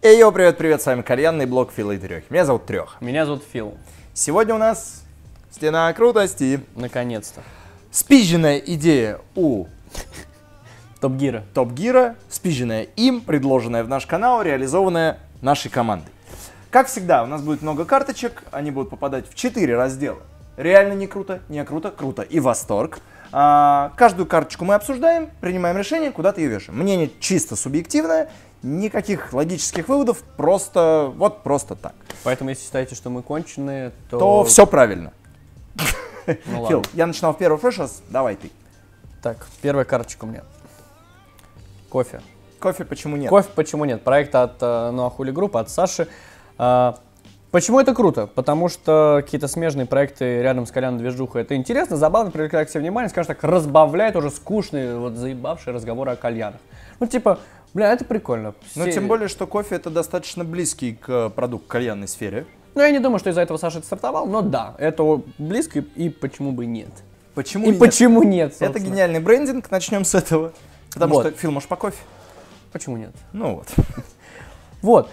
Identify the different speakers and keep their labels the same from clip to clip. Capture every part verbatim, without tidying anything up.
Speaker 1: Эй, йо, привет-привет, с вами кальянный блог Фила и Трёхи. Меня зовут Трёх.
Speaker 2: Меня зовут Фил.
Speaker 1: Сегодня у нас стена крутости.
Speaker 2: Наконец-то.
Speaker 1: Спизженная идея у
Speaker 2: Топ Гира.
Speaker 1: Топ Гира, спизженная им, предложенная в наш канал, реализованная нашей командой. Как всегда, у нас будет много карточек, они будут попадать в четыре раздела. Реально не круто, не круто, круто и восторг. А, каждую карточку мы обсуждаем, принимаем решение, куда-то ее вешаем. Мнение чисто субъективное. Никаких логических выводов, просто, вот просто так.
Speaker 2: Поэтому, если считаете, что мы конченые, то...
Speaker 1: То все правильно.
Speaker 2: Ну,
Speaker 1: Фил, я начинал в первый фреш, давай ты.
Speaker 2: Так, первая карточка у меня. Кофе.
Speaker 1: Кофе почему нет?
Speaker 2: Кофе почему нет? Проект от Нуахули Групп, от Саши. А, почему это круто? Потому что какие-то смежные проекты рядом с кальянной движухой. Это интересно, забавно, привлекает к себе внимание, скажем так, разбавляет уже скучные, вот заебавшие разговоры о кальянах. Ну, типа... Бля, это прикольно.
Speaker 1: Но
Speaker 2: Все...
Speaker 1: тем более, что кофе это достаточно близкий к продукту кальянной сфере.
Speaker 2: Ну, я не думаю, что из-за этого Саша это стартовал, но да, это близко и почему бы нет.
Speaker 1: Почему
Speaker 2: и
Speaker 1: нет?
Speaker 2: почему нет, собственно.
Speaker 1: Это гениальный брендинг, начнем с этого. Потому
Speaker 2: вот.
Speaker 1: что, Фил, может по кофе?
Speaker 2: Почему нет?
Speaker 1: Ну вот.
Speaker 2: Вот,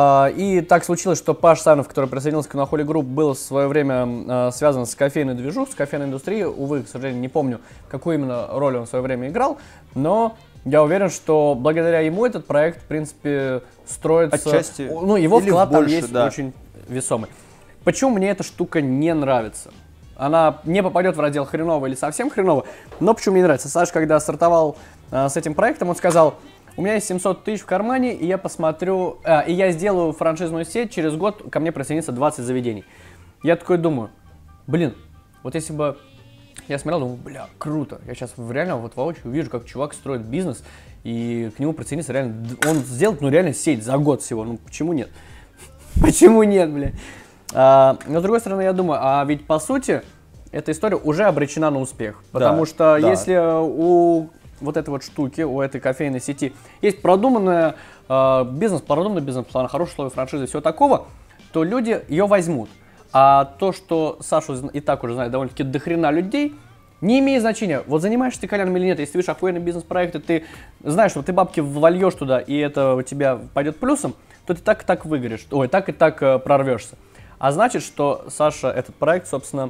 Speaker 2: и так случилось, что Паш Санов, который присоединился к Нуахули Групп, был в свое время связан с кофейной движухой, с кофейной индустрией. Увы, к сожалению, не помню, какую именно роль он в свое время играл, но... Я уверен, что благодаря ему этот проект, в принципе, строится...
Speaker 1: Отчасти.
Speaker 2: Ну, его
Speaker 1: Или
Speaker 2: вклад там
Speaker 1: больше,
Speaker 2: есть
Speaker 1: да.
Speaker 2: очень весомый. Почему мне эта штука не нравится? Она не попадет в раздел хреново или совсем хреново, но почему мне не нравится? Саша, когда стартовал а, с этим проектом, он сказал, у меня есть семьсот тысяч в кармане, и я посмотрю, а, и я сделаю франшизную сеть, через год ко мне присоединится двадцать заведений. Я такой думаю, блин, вот если бы... Я смотрел, думаю, бля, круто. Я сейчас реально вот воочию вижу, как чувак строит бизнес, и к нему присоединиться реально... Он сделает, ну, реально сеть за год всего. Ну, почему нет? Почему нет, бля? А, но, с другой стороны, я думаю, а ведь, по сути, эта история уже обречена на успех. Потому
Speaker 1: да,
Speaker 2: что
Speaker 1: да.
Speaker 2: если у вот этой вот штуки, у этой кофейной сети есть продуманная э, бизнес, продуманный бизнес-план, хорошие условия франшизы и всего такого, то люди ее возьмут. А то, что Сашу и так уже знает довольно-таки дохрена людей, не имеет значения. Вот занимаешься ты кальяном или нет, если ты видишь охуенный бизнес-проект, и ты знаешь, что ты бабки вольешь туда, и это у тебя пойдет плюсом, то ты так и так выгоришь, ой, так и так э, прорвешься. А значит, что Саша этот проект, собственно,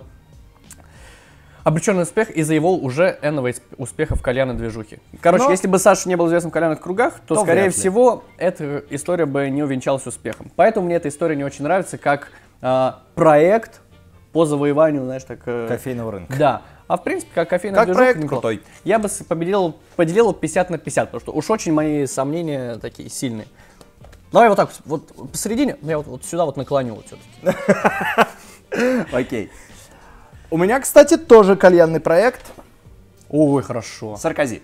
Speaker 2: обреченный успех из-за его уже энного успеха в кальянной движухе. Короче, Но... если бы Саша не был известен в кальянных кругах, то, то скорее всего, эта история бы не увенчалась успехом. Поэтому мне эта история не очень нравится, как э, проект по завоеванию, знаешь, так... Э,
Speaker 1: кофейного рынка.
Speaker 2: Да. А в принципе, как кофейный
Speaker 1: как проект крутой.
Speaker 2: Я бы победил, поделил пятьдесят на пятьдесят, потому что уж очень мои сомнения такие сильные. Давай вот так вот, вот посередине, я вот, вот сюда вот наклоню вот все-таки.
Speaker 1: Окей. У меня, кстати, тоже кальянный проект.
Speaker 2: Ой, хорошо.
Speaker 1: Саркози.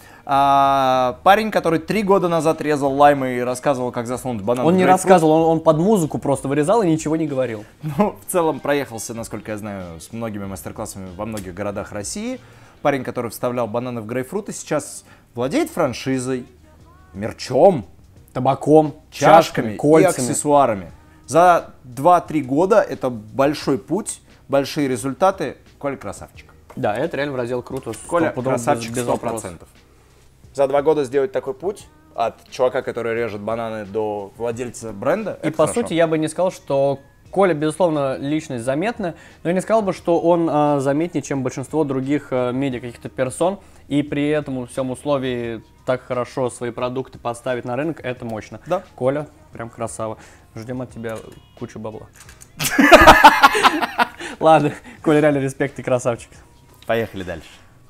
Speaker 1: А, парень, который три года назад резал лаймы и рассказывал, как засунуть банан.
Speaker 2: Он не рассказывал, он, он под музыку просто вырезал и ничего не говорил.
Speaker 1: Ну, в целом проехался, насколько я знаю, с многими мастер-классами во многих городах России. Парень, который вставлял бананы в грейпфруты, сейчас владеет франшизой, мерчом,
Speaker 2: табаком,
Speaker 1: чашками,
Speaker 2: чашками, кольцами
Speaker 1: и аксессуарами. За два-три года это большой путь, большие результаты. Коля красавчик.
Speaker 2: Да, это реально в раздел круто.
Speaker 1: Коля красавчик сто процентов. За два года сделать такой путь от чувака, который режет бананы, до владельца бренда.
Speaker 2: И по хорошо. Сути я бы не сказал, что Коля, безусловно, личность заметная, но я не сказал бы, что он а, заметнее, чем большинство других а, медиа каких-то персон, и при этом всем условии так хорошо свои продукты поставить на рынок, это мощно. Да. Коля, прям красава. Ждем от тебя кучу бабла. Ладно, Коля, реально респект, ты красавчик.
Speaker 1: Поехали дальше.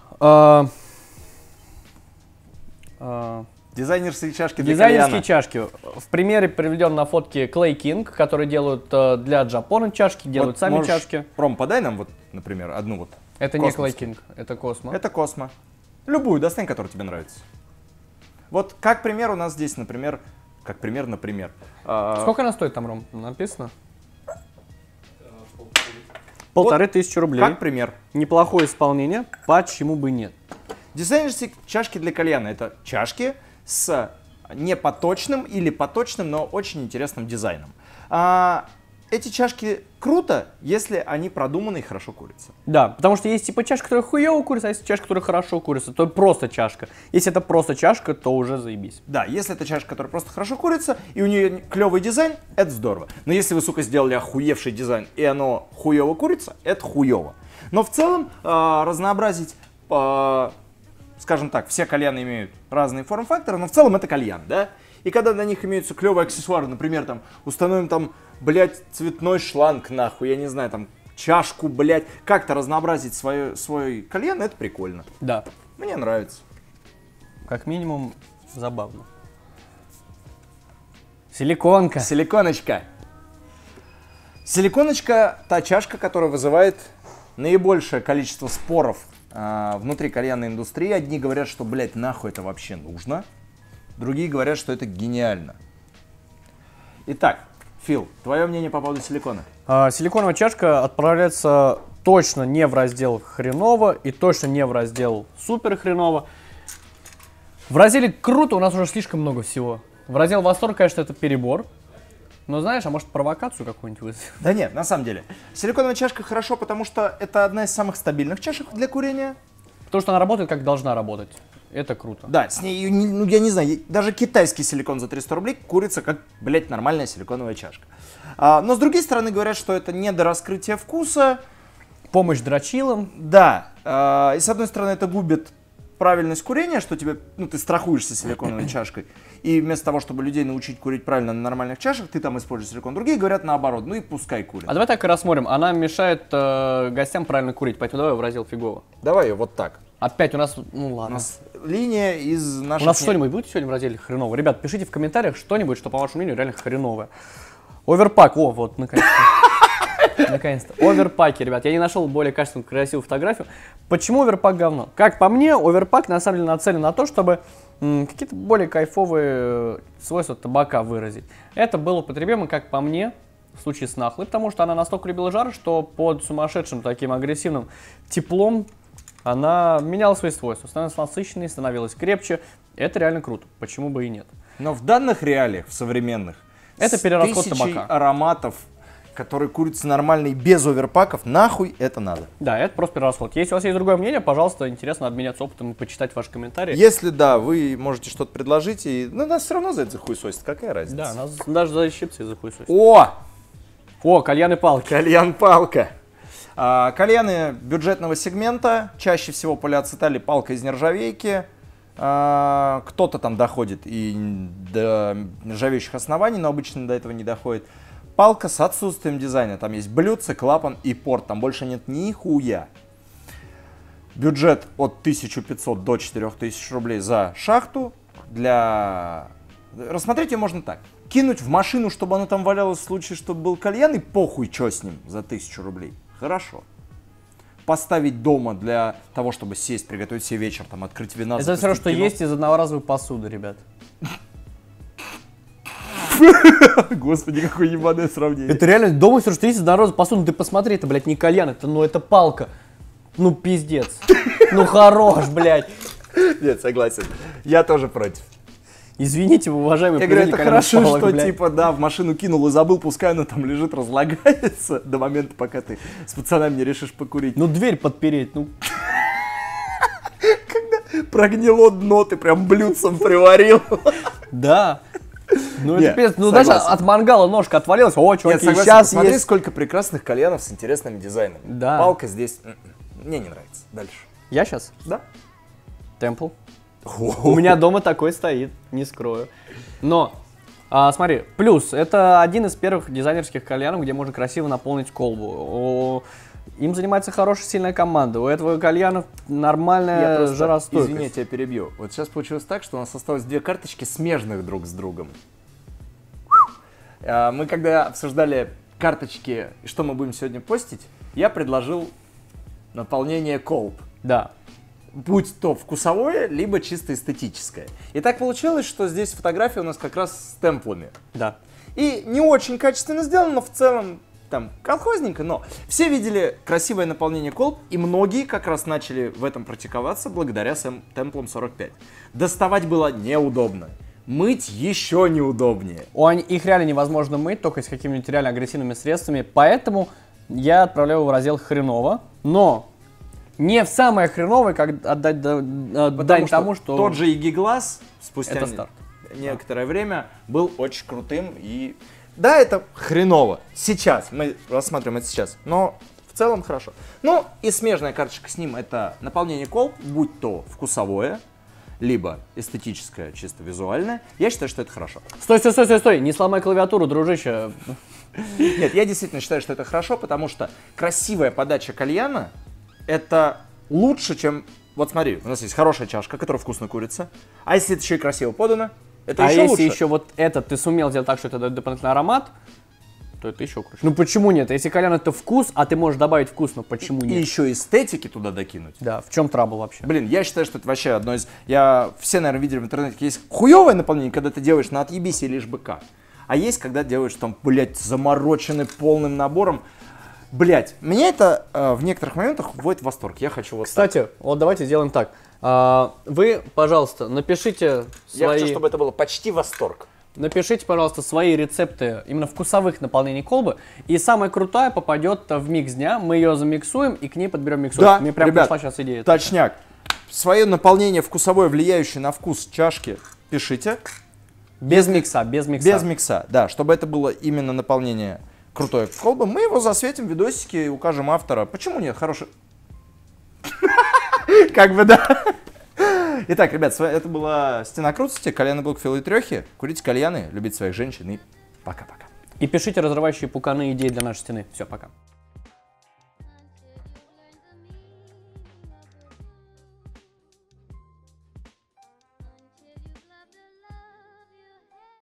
Speaker 2: Uh,
Speaker 1: Дизайнерские чашки для
Speaker 2: Дизайнерские
Speaker 1: кальяна.
Speaker 2: чашки. В примере приведен на фотке Clay King, которые делают uh, для Джапона чашки, делают вот сами чашки.
Speaker 1: Пром, подай нам, вот, например, одну вот.
Speaker 2: Это Космос. Не Clay King, это Космо.
Speaker 1: Это Космо. Любую, достань, которая тебе нравится. Вот как пример у нас здесь, например, как пример, например.
Speaker 2: Сколько она стоит там, Ром? Написано? Полторы
Speaker 1: вот
Speaker 2: тысячи рублей.
Speaker 1: Как пример.
Speaker 2: Неплохое исполнение, почему бы нет?
Speaker 1: Дизайнерские чашки для кальяна. Это чашки с непоточным или поточным, но очень интересным дизайном. А, эти чашки круто, если они продуманы и хорошо курятся.
Speaker 2: Да, потому что есть типа чашка, которая хуево курится, а есть чашка, которая хорошо курится, то просто чашка. Если это просто чашка, то уже заебись.
Speaker 1: Да, если это чашка, которая просто хорошо курится, и у нее клевый дизайн, это здорово. Но если вы, сука, сделали охуевший дизайн, и оно хуево курится, это хуево. Но в целом э, разнообразить, э, скажем так, все кальяны имеют разные форм-факторы, но в целом это кальян, да? И когда на них имеются клевые аксессуары, например, там, установим там, блядь, цветной шланг, нахуй, я не знаю, там, чашку, блядь, как-то разнообразить свой, свой кальян, это прикольно.
Speaker 2: Да.
Speaker 1: Мне нравится.
Speaker 2: Как минимум, забавно. Силиконка.
Speaker 1: Силиконочка. Силиконочка – та чашка, которая вызывает наибольшее количество споров э, внутри кальянной индустрии. Одни говорят, что, блядь, нахуй это вообще нужно. Другие говорят, что это гениально. Итак, Фил, твое мнение по поводу силикона?
Speaker 2: А, силиконовая чашка отправляется точно не в раздел хреново и точно не в раздел супер хреново. В разделе круто у нас уже слишком много всего. В раздел восторг, конечно, это перебор. Но знаешь, а может провокацию какую-нибудь вызовет?
Speaker 1: Да нет, на самом деле. Силиконовая чашка хорошо, потому что это одна из самых стабильных чашек для курения.
Speaker 2: Потому что она работает, как должна работать. Это круто.
Speaker 1: Да, с ней, ну я не знаю, даже китайский силикон за триста рублей курится как, блядь, нормальная силиконовая чашка. А, но с другой стороны говорят, что это не до раскрытия вкуса.
Speaker 2: Помощь дрочилам.
Speaker 1: Да, а, и с одной стороны это губит правильность курения, что тебе, ну ты страхуешься силиконовой чашкой. И вместо того, чтобы людей научить курить правильно на нормальных чашах, ты там используешь силикон. Другие говорят наоборот, ну и пускай курят.
Speaker 2: А давай так и рассмотрим. Она мешает э, гостям правильно курить, поэтому давай в раздел фигово.
Speaker 1: Давай ее вот так.
Speaker 2: Опять у нас, ну ладно.
Speaker 1: У нас линия из наших...
Speaker 2: У нас что-нибудь будет сегодня в разделе хреново? Ребят, пишите в комментариях что-нибудь, что по вашему мнению реально хреновое. Оверпак, о, вот, наконец-то. Наконец-то. Оверпаки, ребят. Я не нашел более качественную, красивую фотографию. Почему оверпак говно? Как по мне, оверпак на самом деле нацелен на то, чтобы м, какие-то более кайфовые свойства табака выразить. Это было употребимо, как по мне, в случае с нахлой, потому что она настолько любила жар, что под сумасшедшим таким агрессивным теплом она меняла свои свойства, становилась насыщенной, становилась крепче. Это реально круто. Почему бы и нет?
Speaker 1: Но в данных реалиях, в современных,
Speaker 2: это перерасход
Speaker 1: тысячей
Speaker 2: табака.
Speaker 1: Ароматов, которые курятся нормально и без оверпаков, нахуй это надо.
Speaker 2: Да, это просто перерасход. Если у вас есть другое мнение, пожалуйста, интересно обменяться опытом и почитать ваши комментарии.
Speaker 1: Если да, вы можете что-то предложить, и ну, нас все равно за это захуесосит, какая разница?
Speaker 2: Да, нас даже за щипцы захуесосит.
Speaker 1: О!
Speaker 2: О, кальян и палки.
Speaker 1: Кальян-палка. А, кальяны бюджетного сегмента, чаще всего полиацетали, палка из нержавейки. А, кто-то там доходит и до нержавеющих оснований, но обычно до этого не доходит. Палка с отсутствием дизайна. Там есть блюдце, клапан и порт. Там больше нет ни хуя. Бюджет от тысячи пятисот до четырёх тысяч рублей за шахту. Для... Рассмотреть ее можно так. Кинуть в машину, чтобы она там валялась в случае, чтобы был кальян, и похуй, что с ним за тысячу рублей. Хорошо. Поставить дома для того, чтобы сесть, приготовить себе вечер, там, открыть вина.
Speaker 2: Это все равно, что есть из одноразовой посуды, ребят.
Speaker 1: Господи, какое ебаное сравнение.
Speaker 2: Это реально дома все, что есть из одноразовой посуды. Ты посмотри, это, блядь, не кальян, это, ну, это палка. Ну, пиздец. Ну, хорош, блядь.
Speaker 1: Нет, согласен. Я тоже против.
Speaker 2: Извините, уважаемые
Speaker 1: Я говорю, это хорошо,
Speaker 2: палок,
Speaker 1: что
Speaker 2: блядь.
Speaker 1: типа, да, в машину кинул и забыл, пускай она там лежит, разлагается до момента, пока ты с пацанами не решишь покурить.
Speaker 2: Ну, дверь подпереть, ну.
Speaker 1: Когда прогнило дно, ты прям блюдцем приварил.
Speaker 2: Да. Ну,
Speaker 1: Не,
Speaker 2: это пиздец. Ну,
Speaker 1: согласен.
Speaker 2: даже от мангала ножка отвалилась. О,
Speaker 1: Нет,
Speaker 2: чуваки,
Speaker 1: согласен,
Speaker 2: сейчас
Speaker 1: посмотри,
Speaker 2: есть.
Speaker 1: сколько прекрасных кальянов с интересными дизайнами.
Speaker 2: Да.
Speaker 1: Палка здесь, мне не нравится. Дальше.
Speaker 2: Я сейчас?
Speaker 1: Да?
Speaker 2: Темпл. У меня дома такой стоит, не скрою. Но, а, смотри, плюс, это один из первых дизайнерских кальянов, где можно красиво наполнить колбу. О, им занимается хорошая, сильная команда. У этого кальяна нормальная
Speaker 1: просто,
Speaker 2: жаростойкость.
Speaker 1: Извини, я тебя перебью. Вот сейчас получилось так, что у нас осталось две карточки, смежных друг с другом. А, Мы когда обсуждали карточки, и что мы будем сегодня постить, я предложил наполнение колб.
Speaker 2: Да.
Speaker 1: Будь то вкусовое, либо чисто эстетическое. И так получилось, что здесь фотография у нас как раз с темплами.
Speaker 2: Да.
Speaker 1: И не очень качественно сделано, но в целом там колхозненько, но все видели красивое наполнение колб, и многие как раз начали в этом практиковаться благодаря сэм- темплам сорок пять. Доставать было неудобно. мыть еще неудобнее.
Speaker 2: О, они- их реально невозможно мыть, только с какими-нибудь реально агрессивными средствами, поэтому я отправляю его в раздел хреново, но не в самое хреновое, как отдать да- э, дань тому, что
Speaker 1: тот же Игиглаз спустя
Speaker 2: это
Speaker 1: не-
Speaker 2: старт.
Speaker 1: некоторое время был очень крутым и... Да, это хреново. Сейчас, мы рассматриваем это сейчас, но в целом хорошо. Ну и смежная карточка с ним — это наполнение колб, будь то вкусовое, либо эстетическое, чисто визуальное. Я считаю, что это хорошо.
Speaker 2: Стой, стой, стой, стой, стой, не сломай клавиатуру, дружище.
Speaker 1: Нет, я действительно считаю, что это хорошо, потому что красивая подача кальяна — это лучше, чем... Вот смотри, у нас есть хорошая чашка, которая вкусно курится, а если это еще и красиво подано, это
Speaker 2: А
Speaker 1: еще
Speaker 2: если
Speaker 1: лучше.
Speaker 2: еще вот этот ты сумел сделать так, что это дает дополнительный аромат, то это еще круче. Ну почему нет? Если кальян это вкус, а ты можешь добавить вкус, но почему
Speaker 1: И
Speaker 2: нет?
Speaker 1: еще эстетики туда докинуть.
Speaker 2: Да, в чем трабл вообще?
Speaker 1: Блин, я считаю, что это вообще одно из... Я... Все, наверное, видели в интернете, есть хуевое наполнение, когда ты делаешь на отъебись или лишь быка. А есть, когда делаешь там, блядь, замороченный полным набором. Блядь, меня это э, в некоторых моментах вводит в восторг. Я хочу вот так.
Speaker 2: Кстати, вот давайте сделаем так. А, вы, пожалуйста, напишите
Speaker 1: Я
Speaker 2: свои...
Speaker 1: хочу, чтобы это было почти восторг.
Speaker 2: Напишите, пожалуйста, свои рецепты именно вкусовых наполнений колбы. И самая крутая попадет в микс дня. Мы ее замиксуем и к ней подберем миксовку.
Speaker 1: Да,
Speaker 2: Мне прям
Speaker 1: ребят,
Speaker 2: пришла сейчас идея.
Speaker 1: точняк. Свое наполнение вкусовое, влияющее на вкус чашки, пишите.
Speaker 2: Без микса, без микса.
Speaker 1: Без микса, да. Чтобы это было именно наполнение крутое колбы, мы его засветим в видосике и укажем автора. Почему нет? Хороший... Как бы, да. Итак, ребят, это была «Стена крутости», кальяны блок Фил и Трехи. Курите кальяны, любите своих женщин и пока-пока.
Speaker 2: И пишите разрывающие пуканы идеи для нашей стены. Все, пока.